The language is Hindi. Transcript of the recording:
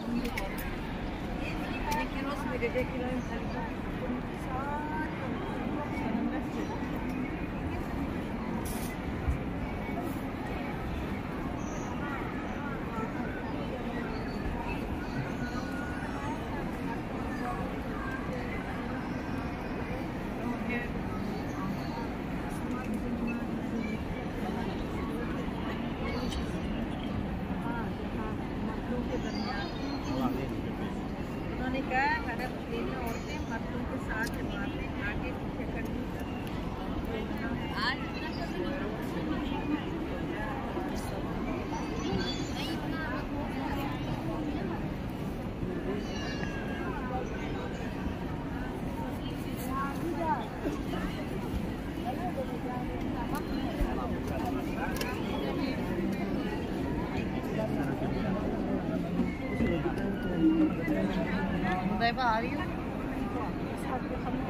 उन्होंने कहा हर तीनों औरतें मर्दों के साथ मारने आगे पीछे करनी आ रही हूँ।